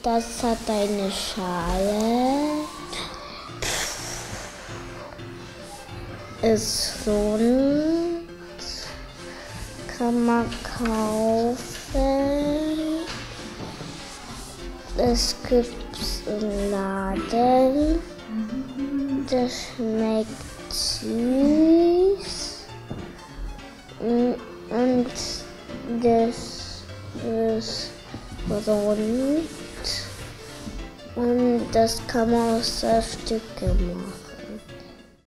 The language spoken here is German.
Das hat eine Schale. Ist rund. Kann man kaufen. Es gibt's im Laden. Das schmeckt süß. Und das ist rund. Und das kann man aus 2 Stücke machen.